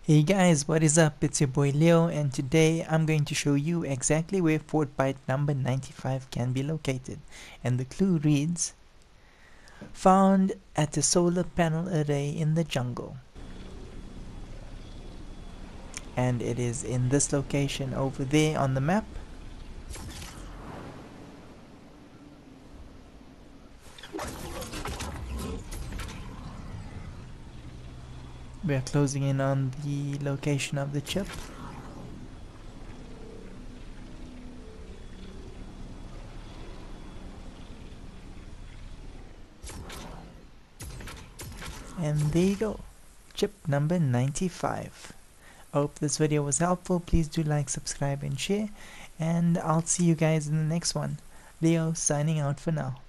Hey guys, what is up? It's your boy Leo, and today I'm going to show you exactly where Fortbyte number 95 can be located. And the clue reads, found at a solar panel array in the jungle. And it is in this location over there on the map. We are closing in on the location of the chip. And there you go, chip number 95. I hope this video was helpful. Please do like, subscribe and share, and I'll see you guys in the next one. Leo signing out for now.